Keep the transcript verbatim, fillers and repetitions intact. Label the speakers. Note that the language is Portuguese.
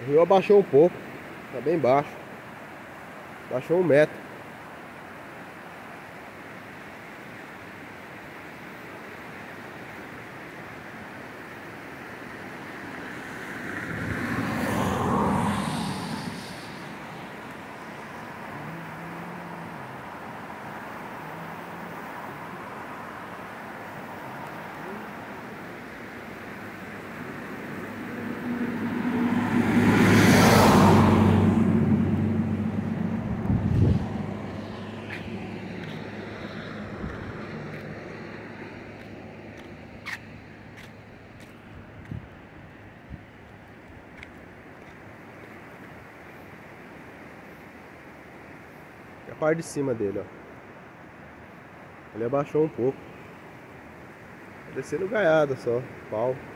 Speaker 1: O rio abaixou um pouco, tá bem baixo. Baixou um metro. É a parte de cima dele, ó. Ele abaixou um pouco. Tá descendo gaiada só, pau.